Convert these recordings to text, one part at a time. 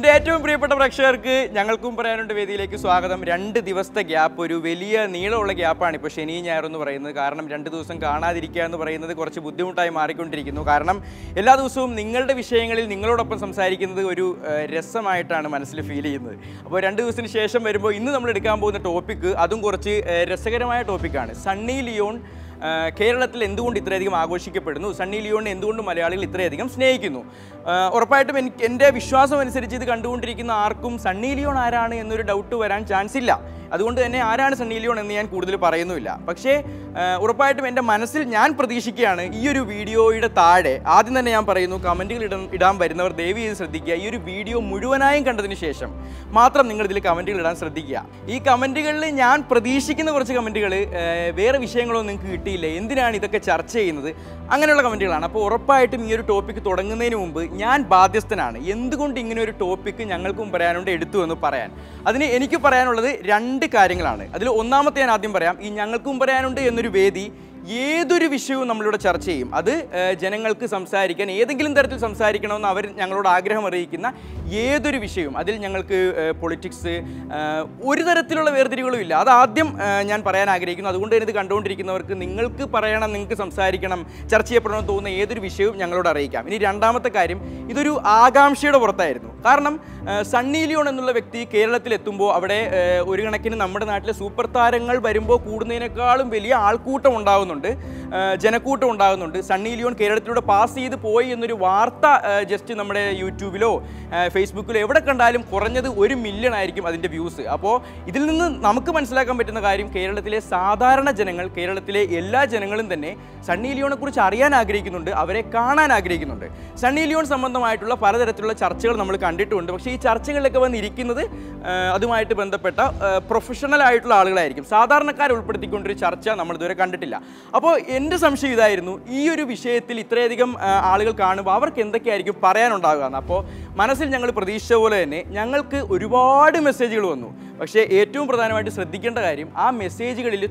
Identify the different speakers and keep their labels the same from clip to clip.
Speaker 1: എൻ്റെ ഏറ്റവും പ്രിയപ്പെട്ട പ്രേക്ഷകർക്ക് ഞങ്ങൾക്കും പറയാനുണ്ട് വേദിയിലേക്ക് സ്വാഗതം. 2 ദിവസത്തെ ഗ്യാപ്പ്, ഒരു വലിയ നീളമുള്ള ഗ്യാപ്പാണ് ഇപ്പോൾ ശനി ഞായർ എന്ന് പറയുന്നത്. കാരണം 2 ദിവസം കാണാതിരിക്കുക എന്ന് പറയുന്നത് കുറച്ച് ബുദ്ധിമുട്ടായി മാറിക്കൊണ്ടിരിക്കുന്നു. കാരണം എല്ലാ ദിവസവും നിങ്ങളുടെ വിഷയങ്ങളിൽ നിങ്ങളോടൊപ്പം സംസാരിക്കുന്നത് ഒരു രസമായിട്ടാണ് മനസ്സിൽ ഫീൽ ചെയ്യുന്നത്. അപ്പോൾ 2 ദിവസത്തിന് ശേഷം വരുമ്പോൾ ഇന്ന് നമ്മൾ എടുക്കാൻ പോകുന്ന ടോപ്പിക്ക് അതും കുറച്ച് രസകരമായ ടോപ്പിക്കാണ്. സണ്ണി ലിയോൺ കേരളത്തിൽ എന്തുകൊണ്ട് ഇത്രയധികം ആഘോഷിക്കപ്പെടുന്നു, സണ്ണി ലിയോണിനെ എന്തുകൊണ്ട് മലയാളികൾ ഇത്രയധികം സ്നേഹിക്കുന്നു. ഉറപ്പായിട്ടും എൻ്റെ വിശ്വാസം അനുസരിച്ച് ഇത് കണ്ടുകൊണ്ടിരിക്കുന്ന ആർക്കും സണ്ണി ലിയോൺ ആരാണ് എന്നൊരു ഡൗട്ട് വരാൻ ചാൻസ് ഇല്ല. അതുകൊണ്ട് തന്നെ ആരാണ് സണ്ണി ലിയോൺ എന്ന് ഞാൻ കൂടുതൽ പറയുന്നുമില്ല. പക്ഷേ ഉറപ്പായിട്ടും എൻ്റെ മനസ്സിൽ ഞാൻ പ്രതീക്ഷിക്കുകയാണ് ഈ ഒരു വീഡിയോയുടെ താഴെ ആദ്യം തന്നെ ഞാൻ പറയുന്നു, കമൻറ്റുകൾ ഇടാൻ വരുന്നവർ ദയവ് ചെയ്ത് ശ്രദ്ധിക്കുക. ഈ ഒരു വീഡിയോ മുഴുവനായും കണ്ടതിന് ശേഷം മാത്രം നിങ്ങൾ ഇതിൽ കമൻറ്റുകൾ ഇടാൻ ശ്രദ്ധിക്കുക. ഈ കമൻറ്റുകളിൽ ഞാൻ പ്രതീക്ഷിക്കുന്ന കുറച്ച് കമൻറ്റുകൾ വേറെ വിഷയങ്ങളൊന്നും നിങ്ങൾക്ക് കിട്ടിയില്ല, എന്തിനാണ് ഇതൊക്കെ ചർച്ച ചെയ്യുന്നത്, അങ്ങനെയുള്ള കമൻറ്റുകളാണ്. അപ്പോൾ ഉറപ്പായിട്ടും ഈ ഒരു ടോപ്പിക്ക് തുടങ്ങുന്നതിന് മുമ്പ് ഞാൻ ബാധ്യസ്ഥനാണ്. എന്തുകൊണ്ട് ഇങ്ങനെ ഒരു ടോപ്പിക്ക് ഞങ്ങൾക്കും പറയാനുണ്ട് എടുത്തു എന്ന് പറയാൻ. അതിന് എനിക്ക് പറയാനുള്ളത് 2 കാര്യങ്ങളാണ്. അതിൽ ഒന്നാമത്തെ ഞാൻ ആദ്യം പറയാം. ഈ ഞങ്ങൾക്കും പറയാനുണ്ട് എന്നൊരു വേദി ഏതൊരു വിഷയവും നമ്മളിവിടെ ചർച്ച ചെയ്യും. അത് ജനങ്ങൾക്ക് സംസാരിക്കാൻ, ഏതെങ്കിലും തരത്തിൽ സംസാരിക്കണമെന്ന് അവർ ഞങ്ങളോട് ആഗ്രഹം അറിയിക്കുന്ന ഏതൊരു വിഷയവും, അതിൽ ഞങ്ങൾക്ക് പൊളിറ്റിക്സ് ഒരു തരത്തിലുള്ള വേർതിരിവുകളും ഇല്ല. അതാദ്യം ഞാൻ പറയാൻ ആഗ്രഹിക്കുന്നു. അതുകൊണ്ട് തന്നെ ഇത് കണ്ടുകൊണ്ടിരിക്കുന്നവർക്ക് നിങ്ങൾക്ക് പറയണം, നിങ്ങൾക്ക് സംസാരിക്കണം, ചർച്ച ചെയ്യപ്പെടണമെന്ന് തോന്നുന്ന ഏതൊരു വിഷയവും ഞങ്ങളോട് അറിയിക്കാം. ഇനി രണ്ടാമത്തെ കാര്യം, ഇതൊരു ആകാംക്ഷയുടെ പുറത്തായിരുന്നു. കാരണം സണ്ണി ലിയോൺ എന്നുള്ള വ്യക്തി കേരളത്തിലെത്തുമ്പോൾ അവിടെ ഒരു കണക്കിന് നമ്മുടെ നാട്ടിലെ സൂപ്പർ താരങ്ങൾ വരുമ്പോൾ കൂടുന്നതിനേക്കാളും വലിയ ആൾക്കൂട്ടം ഉണ്ടാകുന്നു, ജനക്കൂട്ടം ഉണ്ടാകുന്നുണ്ട്. സണ്ണി ലിയോൺ കേരളത്തിലൂടെ പാസ് ചെയ്ത് പോയി എന്നൊരു വാർത്ത ജസ്റ്റ് നമ്മുടെ യൂട്യൂബിലോ ഫേസ്ബുക്കിലോ എവിടെ കണ്ടാലും കുറഞ്ഞത് 1 മില്യൺ ആയിരിക്കും അതിൻ്റെ വ്യൂസ്. അപ്പോൾ ഇതിൽ നിന്ന് നമുക്ക് മനസ്സിലാക്കാൻ പറ്റുന്ന കാര്യം, കേരളത്തിലെ സാധാരണ ജനങ്ങൾ, കേരളത്തിലെ എല്ലാ ജനങ്ങളും തന്നെ സണ്ണി ലിയോണെ കുറിച്ച് അറിയാൻ ആഗ്രഹിക്കുന്നുണ്ട്, അവരെ കാണാൻ ആഗ്രഹിക്കുന്നുണ്ട്. സണ്ണി ലിയോൺ സംബന്ധമായിട്ടുള്ള പലതരത്തിലുള്ള ചർച്ചകൾ നമ്മൾ കണ്ടിട്ടുണ്ട്. പക്ഷേ ഈ ചർച്ചകളിലൊക്കെ വന്നിരിക്കുന്നത് അതുമായിട്ട് ബന്ധപ്പെട്ട പ്രൊഫഷണൽ ആയിട്ടുള്ള ആളുകളായിരിക്കും. സാധാരണക്കാരെ ഉൾപ്പെടുത്തിക്കൊണ്ടൊരു ചർച്ച നമ്മൾ ഇതുവരെ കണ്ടിട്ടില്ല. അപ്പോൾ എൻ്റെ സംശയം ഇതായിരുന്നു, ഈ ഒരു വിഷയത്തിൽ ഇത്രയധികം ആളുകൾ കാണുമ്പോൾ അവർക്ക് എന്തൊക്കെയായിരിക്കും പറയാനുണ്ടാകുക എന്ന്. അപ്പോൾ മനസ്സിൽ ഞങ്ങൾ പ്രതീക്ഷിച്ച പോലെ തന്നെ ഞങ്ങൾക്ക് ഒരുപാട് മെസ്സേജുകൾ വന്നു. പക്ഷേ ഏറ്റവും പ്രധാനമായിട്ട് ശ്രദ്ധിക്കേണ്ട കാര്യം, ആ മെസ്സേജുകളിൽ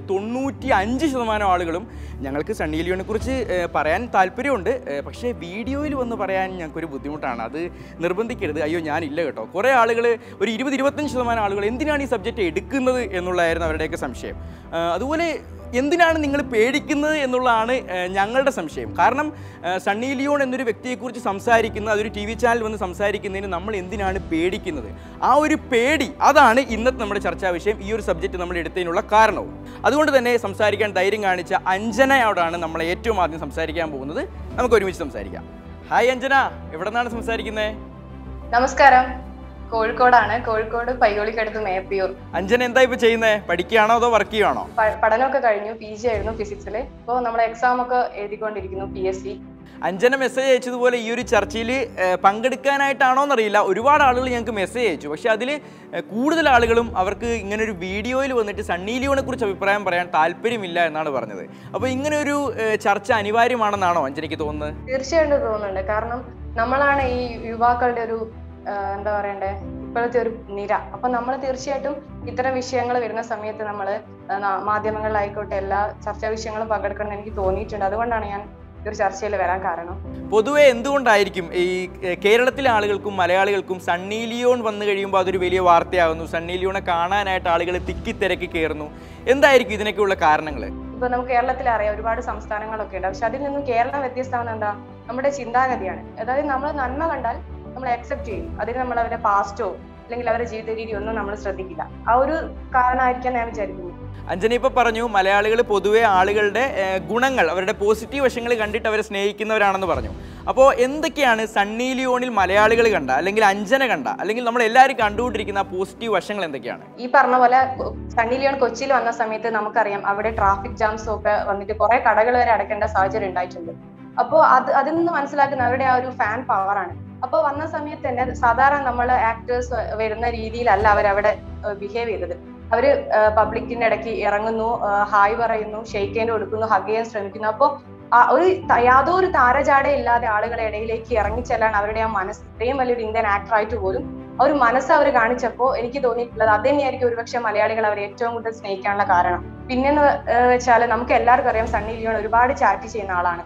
Speaker 1: 95% ആളുകളും ഞങ്ങൾക്ക് സണ്ണി ലിയോണിനെ കുറിച്ച് പറയാൻ താല്പര്യമുണ്ട്, പക്ഷേ വീഡിയോയിൽ വന്ന് പറയാൻ ഞങ്ങൾക്കൊരു ബുദ്ധിമുട്ടാണ്, അത് നിർബന്ധിക്കരുത്. അയ്യോ ഞാനില്ല കേട്ടോ. കുറേ ആളുകൾ, ഒരു 20-25% ആളുകൾ എന്തിനാണ് ഈ സബ്ജക്റ്റ് എടുക്കുന്നത് എന്നുള്ളതായിരുന്നു അവരുടെയൊക്കെ സംശയം. അതുപോലെ എന്തിനാണ് നിങ്ങൾ പേടിക്കുന്നത് എന്നുള്ളതാണ് ഞങ്ങളുടെ സംശയം. കാരണം സണ്ണി ലിയോൺ എന്നൊരു വ്യക്തിയെക്കുറിച്ച് സംസാരിക്കുന്ന, അതൊരു TV ചാനൽ വന്ന് സംസാരിക്കുന്നതിന് നമ്മൾ എന്തിനാണ് പേടിക്കുന്നത്? ആ ഒരു പേടി, അതാണ് ഇന്നത്തെ നമ്മുടെ ചർച്ചാ വിഷയം. ഈ ഒരു സബ്ജക്റ്റ് നമ്മൾ എടുത്തതിനുള്ള കാരണവും. അതുകൊണ്ട് തന്നെ സംസാരിക്കാൻ ധൈര്യം കാണിച്ച അഞ്ജനയോടാണ് നമ്മൾ ഏറ്റവും ആദ്യം സംസാരിക്കാൻ പോകുന്നത്. നമുക്ക് ഒരുമിച്ച് സംസാരിക്കാം. ഹായ് അഞ്ജന, എവിടെ നിന്നാണ് സംസാരിക്കുന്നത്?
Speaker 2: നമസ്കാരം, കോഴിക്കോടാണ്. കോഴിക്കോട് പയ്യോളിക്കടുത്ത് മേപ്പിയൂർ.
Speaker 1: അഞ്ജന എന്താ ഇപ്പൊ ചെയ്യുന്നത്? പഠിക്കുകയാണോ അതോ വർക്ക് ചെയ്യുകയാണോ?
Speaker 2: പഠനമൊക്കെ കഴിഞ്ഞു, PG ആയിരുന്നു ഫിസിക്സിൽ. ഇപ്പോൾ നമ്മുടെ എക്സാം ഒക്കെ എഴുതിക്കൊണ്ടിരിക്കുന്നു, PSC.
Speaker 1: അഞ്ജന മെസ്സേജ് അയച്ചതുപോലെ ഈ ഒരു ചർച്ചയിൽ പങ്കെടുക്കാനായിട്ടാണോ എന്നറിയില്ല, ഒരുപാട് ആളുകൾ ഞങ്ങൾക്ക് മെസ്സേജ് അയച്ചു. പക്ഷേ അതിൽ കൂടുതൽ ആളുകളും അവർക്ക് ഇങ്ങനൊരു വീഡിയോയിൽ വന്നിട്ട് സണ്ണി ലിയോണെ കുറിച്ച് അഭിപ്രായം പറയാൻ താല്പര്യമില്ല എന്നാണ് പറഞ്ഞത്. അപ്പോൾ ഇങ്ങനെ ഒരു ചർച്ച അനിവാര്യമാണെന്നാണോ അഞ്ജനയ്ക്ക് തോന്നുന്നത്?
Speaker 2: തീർച്ചയായിട്ടും തോന്നുന്നുണ്ട്. കാരണം നമ്മളാണ് ഈ യുവാക്കളുടെ ഒരു എന്താ പറയണ്ടേ, ഇപ്പോഴത്തെ ഒരു നിര. അപ്പൊ നമ്മൾ തീർച്ചയായിട്ടും ഇത്തരം വിഷയങ്ങൾ വരുന്ന സമയത്ത് നമ്മൾ മാധ്യമങ്ങളിലായിക്കോട്ടെ എല്ലാ ചർച്ചാ വിഷയങ്ങളും പങ്കെടുക്കണം എന്ന് എനിക്ക് തോന്നിയിട്ടുണ്ട്. അതുകൊണ്ടാണ് ഞാൻ ഈ ഒരു ചർച്ചയിൽ വരാൻ കാരണം.
Speaker 1: പൊതുവെ എന്തുകൊണ്ടായിരിക്കും ഈ കേരളത്തിലെ ആളുകൾക്കും മലയാളികൾക്കും സണ്ണി ലിയോൺ വന്നു കഴിയുമ്പോൾ അതൊരു വലിയ വാർത്തയാകുന്നു, സണ്ണി ലിയോണെ കാണാനായിട്ട് ആളുകൾ തിക്കിത്തിരക്കി കയറുന്നു? എന്തായിരിക്കും ഇതിനൊക്കെയുള്ള കാരണങ്ങൾ?
Speaker 2: ഇപ്പൊ നമുക്ക് കേരളത്തിൽ അറിയാം, ഒരുപാട് സംസ്ഥാനങ്ങളൊക്കെ ഉണ്ട്. പക്ഷെ അതിൽ നിന്നും കേരളം വ്യത്യസ്തമാകുന്ന എന്താ, നമ്മുടെ ചിന്താഗതിയാണ്. അതായത് നമ്മൾ നന്മ കണ്ടാൽ നമ്മൾ അക്സെപ്റ്റ് ചെയ്യും. അതിന് നമ്മൾ അവരുടെ പാസ്റ്റോ അല്ലെങ്കിൽ അവരുടെ ജീവിത രീതി ഒന്നും നമ്മൾ ശ്രദ്ധിക്കില്ല. ആ ഒരു കാരണമായിരിക്കാൻ ഞാൻ വിചാരിക്കുന്നു.
Speaker 1: അഞ്ജന ഇപ്പോൾ പറഞ്ഞു, മലയാളികൾ പൊതുവെ ആളുകളുടെ ഗുണങ്ങൾ, അവരുടെ പോസിറ്റീവ് വശങ്ങൾ കണ്ടിട്ട് അവരെ സ്നേഹിക്കുന്നവരാണെന്ന് പറഞ്ഞു. അപ്പോൾ എന്തൊക്കെയാണ് സണ്ണി ലിയോണിൽ മലയാളികൾ കണ്ട, അല്ലെങ്കിൽ അഞ്ജന കണ്ട, അല്ലെങ്കിൽ നമ്മൾ എല്ലാവരും കണ്ടുകൊണ്ടിരിക്കുന്ന പോസിറ്റീവ് വശങ്ങൾ എന്തൊക്കെയാണ്?
Speaker 2: ഈ പറഞ്ഞ പോലെ സണ്ണി ലിയോൺ കൊച്ചിയിൽ വന്ന സമയത്ത് നമുക്കറിയാം, അവിടെ ട്രാഫിക് ജാംസും ഒക്കെ വന്നിട്ട് കുറെ കടകൾ വരെ അടയ്ക്കേണ്ട സാഹചര്യം ഉണ്ടായിട്ടുണ്ട്. അപ്പോൾ അതിൽ നിന്ന് മനസ്സിലാക്കുന്ന അവരുടെ ആ ഒരു ഫാൻ പവറാണ്. അപ്പൊ വന്ന സമയത്ത് തന്നെ സാധാരണ നമ്മൾ ആക്ടേഴ്സ് വരുന്ന രീതിയിലല്ല അവരവിടെ ബിഹേവ് ചെയ്തത്. അവര് പബ്ലിക്കിന്റെ ഇടയ്ക്ക് ഇറങ്ങുന്നു, ഹായ് പറയുന്നു, ഷെയ്ക്ക് ഹാൻഡ് കൊടുക്കുന്നു, ഹഗ് ചെയ്യാൻ ശ്രമിക്കുന്നു. അപ്പോൾ ഒരു യാതൊരു താരജാടയും ഇല്ലാതെ ആളുകളുടെ ഇടയിലേക്ക് ഇറങ്ങിച്ചെല്ലാൻ അവരുടെ ആ മനസ്സ്, ഇത്രയും വലിയൊരു ഇന്ത്യൻ ആക്ടർ ആയിട്ട് പോലും ആ ഒരു മനസ്സ് അവർ കാണിച്ചപ്പോൾ എനിക്ക് തോന്നിയിട്ടുള്ളത് അത് തന്നെയായിരിക്കും ഒരുപക്ഷെ മലയാളികൾ അവരെ ഏറ്റവും കൂടുതൽ സ്നേഹിക്കാനുള്ള കാരണം. പിന്നെന്ന് വെച്ചാൽ നമുക്ക് എല്ലാവർക്കും അറിയാം, സണ്ണി ലിയോൺ ഒരുപാട് ചാറ്റ് ചെയ്യുന്ന ആളാണ്.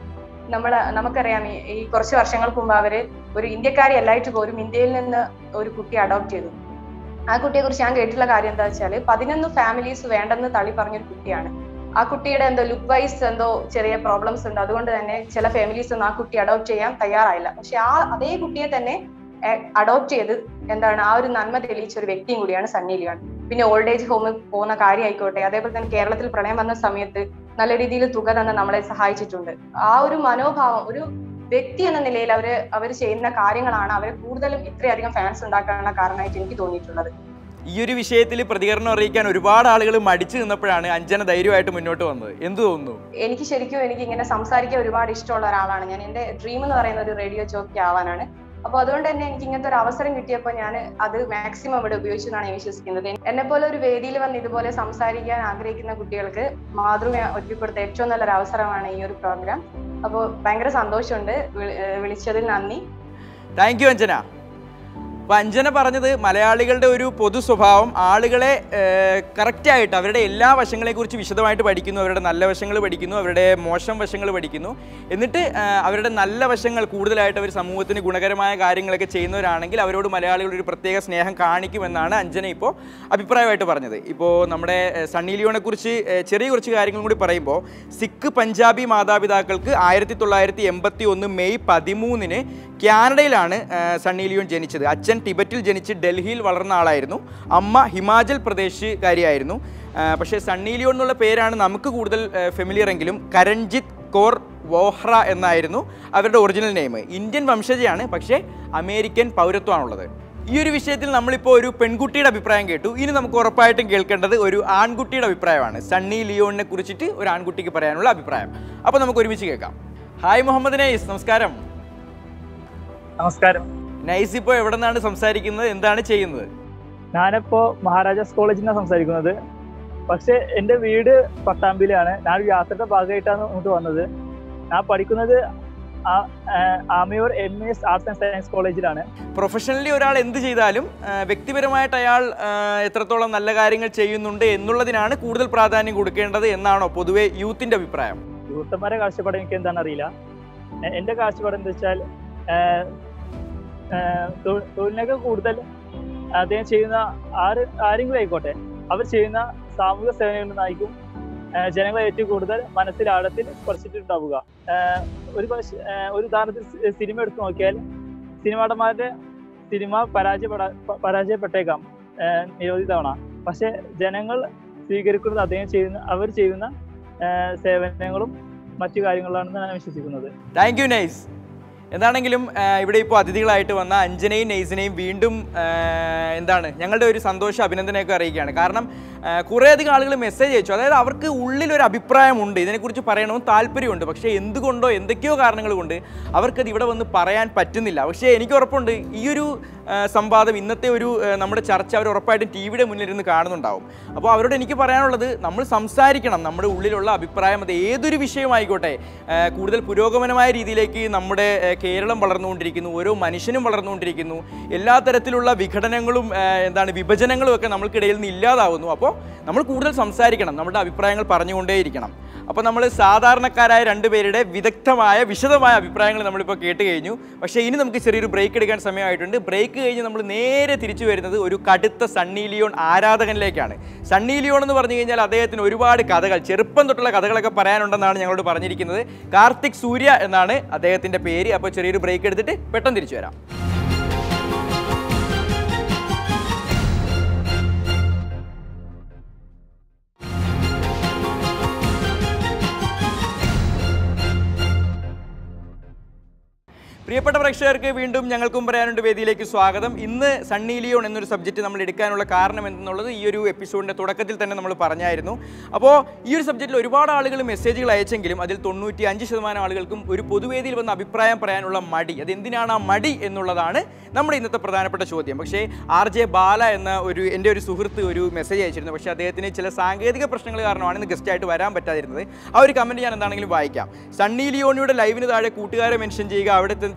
Speaker 2: നമുക്കറിയാം ഈ കുറച്ച് വർഷങ്ങൾക്ക് മുമ്പ് അവര് ഒരു ഇന്ത്യക്കാരി അല്ലായിട്ട് പോലും ഇന്ത്യയിൽ നിന്ന് ഒരു കുട്ടി അഡോപ്റ്റ് ചെയ്തു. ആ കുട്ടിയെ കുറിച്ച് ഞാൻ കേട്ടിട്ടുള്ള കാര്യം എന്താ വെച്ചാല് 11 ഫാമിലീസ് വേണ്ടെന്ന് തള്ളി പറഞ്ഞൊരു കുട്ടിയാണ്. ആ കുട്ടിയുടെ എന്തോ ലുക്ക് വൈസ് എന്തോ ചെറിയ പ്രോബ്ലംസ് ഉണ്ട്, അതുകൊണ്ട് തന്നെ ചില ഫാമിലീസ് ഒന്നും ആ കുട്ടി അഡോപ്റ്റ് ചെയ്യാൻ തയ്യാറായില്ല. പക്ഷെ അതേ കുട്ടിയെ തന്നെ അഡോപ്റ്റ് ചെയ്ത് ആ ഒരു നന്മ തെളിയിച്ച ഒരു വ്യക്തിയും കൂടിയാണ് സണ്ണി ലിയോൺ. പിന്നെ ഓൾഡ് ഏജ് ഹോമിൽ പോകുന്ന കാര്യമായിക്കോട്ടെ, അതേപോലെ തന്നെ കേരളത്തിൽ പ്രളയം വന്ന സമയത്ത് നല്ല രീതിയിൽ തുക തന്നെ നമ്മളെ സഹായിച്ചിട്ടുണ്ട്. ആ ഒരു മനോഭാവം, ഒരു വ്യക്തി എന്ന നിലയിൽ അവർ ചെയ്യുന്ന കാര്യങ്ങളാണ് അവരെ കൂടുതലും ഇത്രയധികം ഫാൻസ് ഉണ്ടാക്കാനുള്ള കാരണമായിട്ട് എനിക്ക് തോന്നിയിട്ടുള്ളത്.
Speaker 1: ഈ ഒരു വിഷയത്തിൽ പ്രതികരണം അറിയിക്കാൻ ഒരുപാട് ആളുകൾ മടിച്ചു നിന്നപ്പോഴാണ് അഞ്ജന ധൈര്യമായിട്ട് മുന്നോട്ട് വന്നത്. എന്ത് തോന്നുന്നു?
Speaker 2: എനിക്ക് ഇങ്ങനെ സംസാരിക്കാൻ ഒരുപാട് ഇഷ്ടമുള്ള ഒരാളാണ് ഞാൻ. എന്റെ ഡ്രീം എന്ന് പറയുന്ന ഒരു റേഡിയോ ജോക്കി ആവാനാണ്. അപ്പൊ അതുകൊണ്ട് തന്നെ എനിക്ക് ഇങ്ങനത്തെ ഒരു അവസരം കിട്ടിയപ്പോൾ ഞാൻ അത് മാക്സിമം ഇവിടെ ഉപയോഗിച്ചു എന്നാണ് ഞാൻ വിശ്വസിക്കുന്നത്. എന്നെ പോലെ ഒരു വേദിയിൽ വന്ന് ഇതുപോലെ സംസാരിക്കാൻ ആഗ്രഹിക്കുന്ന കുട്ടികൾക്ക് മാതൃഭൂമി ഒരുക്കി കൊടുത്ത ഏറ്റവും നല്ലൊരു അവസരമാണ് ഈ ഒരു പ്രോഗ്രാം. അപ്പോൾ ഭയങ്കര സന്തോഷമുണ്ട്, വിളിച്ചതിൽ നന്ദി.
Speaker 1: Thank you Anjana. അപ്പോൾ അഞ്ജന പറഞ്ഞത് മലയാളികളുടെ ഒരു പൊതു സ്വഭാവം ആളുകളെ കറക്റ്റായിട്ട് അവരുടെ എല്ലാ വശങ്ങളെക്കുറിച്ച് വിശദമായിട്ട് പഠിക്കുന്നു, അവരുടെ നല്ല വശങ്ങൾ പഠിക്കുന്നു, അവരുടെ മോശം വശങ്ങൾ പഠിക്കുന്നു, എന്നിട്ട് അവരുടെ നല്ല വശങ്ങൾ കൂടുതലായിട്ട് അവർ സമൂഹത്തിന് ഗുണകരമായ കാര്യങ്ങളൊക്കെ ചെയ്യുന്നവരാണെങ്കിൽ അവരോട് മലയാളികൾ ഒരു പ്രത്യേക സ്നേഹം കാണിക്കുമെന്നാണ് അഞ്ജന ഇപ്പോൾ അഭിപ്രായമായിട്ട് പറഞ്ഞത്. ഇപ്പോൾ നമ്മുടെ സണ്ണി ലിയോണെക്കുറിച്ച് ചെറിയ കുറച്ച് കാര്യങ്ങളും കൂടി പറയുമ്പോൾ, സിഖ് പഞ്ചാബി മാതാപിതാക്കൾക്ക് 1981 മെയ് 13 കാനഡയിലാണ് സണ്ണി ലിയോൺ ജനിച്ചത്. അച്ഛൻ ടിബറ്റിൽ ജനിച്ച് ഡൽഹിയിൽ വളർന്ന ആളായിരുന്നു, അമ്മ ഹിമാചൽ പ്രദേശുകാരിയായിരുന്നു. പക്ഷേ സണ്ണി ലിയോൺ എന്നുള്ള പേരാണ് നമുക്ക് കൂടുതൽ ഫെമിലിയർ എങ്കിലും കരൺജിത്ത് കോർ വോഹ്ര എന്നായിരുന്നു അവരുടെ ഒറിജിനൽ നെയിം. ഇന്ത്യൻ വംശജയാണ്, പക്ഷേ അമേരിക്കൻ പൗരത്വമാണുള്ളത്. ഈ ഒരു വിഷയത്തിൽ നമ്മളിപ്പോൾ ഒരു പെൺകുട്ടിയുടെ അഭിപ്രായം കേട്ടു. ഇനി നമുക്ക് ഉറപ്പായിട്ടും കേൾക്കേണ്ടത് ഒരു ആൺകുട്ടിയുടെ അഭിപ്രായമാണ്. സണ്ണി ലിയോണിനെ കുറിച്ചിട്ട് ഒരു ആൺകുട്ടിക്ക് പറയാനുള്ള അഭിപ്രായം. അപ്പോൾ നമുക്ക് ഒരുമിച്ച് കേൾക്കാം. ഹായ് മുഹമ്മദ് നൈസ്, നമസ്കാരം.
Speaker 3: നമസ്കാരം.
Speaker 1: നൈസ് ഇപ്പോൾ എവിടെ നിന്നാണ് സംസാരിക്കുന്നത്, എന്താണ് ചെയ്യുന്നത്?
Speaker 3: ഞാനിപ്പോ മഹാരാജാസ് കോളേജിൽ നിന്നാണ് സംസാരിക്കുന്നത്. പക്ഷെ എൻ്റെ വീട് പട്ടാമ്പിയിലാണ്. ഞാൻ യാത്രയുടെ ഭാഗമായിട്ടാണ് ഇങ്ങോട്ട് വന്നത്. ഞാൻ പഠിക്കുന്നത് Amayoor MS arts and science കോളേജിലാണ്.
Speaker 1: പ്രൊഫഷണലി ഒരാൾ എന്ത് ചെയ്താലും വ്യക്തിപരമായിട്ട് അയാൾ എത്രത്തോളം നല്ല കാര്യങ്ങൾ ചെയ്യുന്നുണ്ട് എന്നുള്ളതിനാണ് കൂടുതൽ പ്രാധാന്യം കൊടുക്കേണ്ടത് എന്നാണോ പൊതുവെ യൂത്തിൻ്റെ അഭിപ്രായം?
Speaker 3: യൂത്തന്മാരെ കാഴ്ചപ്പാട് എനിക്ക് എന്താണെന്ന് അറിയില്ല. എൻ്റെ കാഴ്ചപ്പാട് എന്താ വെച്ചാൽ തൊഴിലിനൊക്കെ കൂടുതൽ അദ്ദേഹം ചെയ്യുന്ന ആരെങ്കിലും ആയിക്കോട്ടെ, അവർ ചെയ്യുന്ന സാമൂഹിക സേവനങ്ങളിലായിരിക്കും ജനങ്ങളെ ഏറ്റവും കൂടുതൽ മനസ്സിലാഴത്തിൽ സ്പർശിച്ചിട്ടുണ്ടാവുക. ഒരു ഉദാഹരണത്തിൽ സിനിമ എടുത്തു നോക്കിയാൽ സിനിമാടന്മാരുടെ സിനിമ പരാജയപ്പെട്ടേക്കാം നിരവധി തവണ. പക്ഷെ ജനങ്ങൾ സ്വീകരിക്കുന്നത് അവർ ചെയ്യുന്ന സേവനങ്ങളും മറ്റു കാര്യങ്ങളാണെന്ന് ഞാൻ വിശ്വസിക്കുന്നത്.
Speaker 1: Thank you nice. എന്താണെങ്കിലും ഇവിടെ ഇപ്പോൾ അതിഥികളായിട്ട് വന്ന അഞ്ജനയും നൈസിനെയും വീണ്ടും ഞങ്ങളുടെ ഒരു സന്തോഷം അഭിനന്ദനമൊക്കെ അറിയിക്കുകയാണ്. കാരണം കുറേയധികം ആളുകൾ മെസ്സേജ് അയച്ചു. അതായത് അവർക്ക് ഉള്ളിലൊരു അഭിപ്രായമുണ്ട്, ഇതിനെക്കുറിച്ച് പറയണമെന്ന് താല്പര്യമുണ്ട്, പക്ഷേ എന്തുകൊണ്ടോ എന്തൊക്കെയോ കാരണങ്ങൾ കൊണ്ട് അവർക്കത് ഇവിടെ വന്ന് പറയാൻ പറ്റുന്നില്ല. പക്ഷേ എനിക്ക് ഉറപ്പുണ്ട് ഈ ഒരു സംവാദം, ഇന്നത്തെ ഒരു നമ്മുടെ ചർച്ച അവർ ഉറപ്പായിട്ടും TV യുടെ മുന്നിലിരുന്ന് കാണുന്നുണ്ടാവും. അപ്പോൾ അവരോട് എനിക്ക് പറയാനുള്ളത്, നമ്മൾ സംസാരിക്കണം. നമ്മുടെ ഉള്ളിലുള്ള അഭിപ്രായം അത് ഏതൊരു വിഷയമായിക്കോട്ടെ, കൂടുതൽ പുരോഗമനമായ രീതിയിലേക്ക് നമ്മുടെ കേരളം വളർന്നുകൊണ്ടിരിക്കുന്നു, ഓരോ മനുഷ്യനും വളർന്നുകൊണ്ടിരിക്കുന്നു, എല്ലാ തരത്തിലുള്ള വിഘടനങ്ങളും വിഭജനങ്ങളും ഒക്കെ നമ്മൾക്കിടയിൽ നിന്ന് ഇല്ലാതാവുന്നു. അപ്പോൾ നമ്മൾ കൂടുതൽ സംസാരിക്കണം, നമ്മുടെ അഭിപ്രായങ്ങൾ പറഞ്ഞുകൊണ്ടേയിരിക്കണം. അപ്പോൾ നമ്മൾ സാധാരണക്കാരായ രണ്ടുപേരുടെ വിശദമായ അഭിപ്രായങ്ങൾ നമ്മളിപ്പോൾ കേട്ട് കഴിഞ്ഞു. പക്ഷേ ഇനി നമുക്ക് ചെറിയൊരു ബ്രേക്ക് എടുക്കാൻ സമയമായിട്ടുണ്ട്. ബ്രേക്ക് കഴിഞ്ഞ് നമ്മൾ നേരെ തിരിച്ചു വരുന്നത് ഒരു കടുത്ത സണ്ണി ലിയോൺ ആരാധകനിലേക്കാണ്. സണ്ണി ലിയോൺ എന്ന് പറഞ്ഞു കഴിഞ്ഞാൽ അദ്ദേഹത്തിന് ഒരുപാട് കഥകൾ, ചെറുപ്പം തൊട്ടുള്ള കഥകളൊക്കെ പറയാനുണ്ടെന്നാണ് ഞങ്ങളോട് പറഞ്ഞിരിക്കുന്നത്. കാർത്തിക് സൂര്യ എന്നാണ് അദ്ദേഹത്തിൻ്റെ പേര്. അപ്പോൾ ചെറിയൊരു ബ്രേക്ക് എടുത്തിട്ട് പെട്ടെന്ന് തിരിച്ചു വരാം. പ്രിയപ്പെട്ട പ്രേക്ഷകർക്ക് വീണ്ടും ഞങ്ങൾക്കും പറയാനുണ്ട് വേദിയിലേക്ക് സ്വാഗതം. ഇന്ന് സണ്ണി ലിയോൺ എന്നൊരു സബ്ജക്റ്റ് നമ്മൾ എടുക്കാനുള്ള കാരണം എന്തെന്നുള്ളത് ഈ ഒരു എപ്പിസോഡിൻ്റെ തുടക്കത്തിൽ തന്നെ നമ്മൾ പറഞ്ഞായിരുന്നു. അപ്പോൾ ഈ ഒരു സബ്ജക്റ്റിൽ ഒരുപാട് ആളുകൾ മെസ്സേജുകൾ അയച്ചെങ്കിലും അതിൽ 95% ആളുകൾക്കും ഒരു പൊതുവേദിയിൽ വന്ന അഭിപ്രായം പറയാനുള്ള മടി, അതെന്തിനാണ് ആ മടി എന്നുള്ളതാണ് നമ്മുടെ ഇന്നത്തെ പ്രധാനപ്പെട്ട ചോദ്യം. പക്ഷേ RJ ബാല എന്ന എൻ്റെ ഒരു സുഹൃത്ത് ഒരു മെസ്സേജ് അയച്ചിരുന്നു. പക്ഷേ അദ്ദേഹത്തിന് ചില സാങ്കേതിക പ്രശ്നങ്ങൾ കാരണമാണ് ഇന്ന് ഗസ്റ്റായിട്ട് വരാൻ പറ്റാതിരുന്നത്. ആ ഒരു കമൻറ്റ് ഞാൻ എന്താണെങ്കിലും വായിക്കാം. സണ്ണി ലിയോണിയുടെ ലൈവിന് താഴെ കൂട്ടുകാരെ മെൻഷൻ ചെയ്യുക, അവിടുത്തെ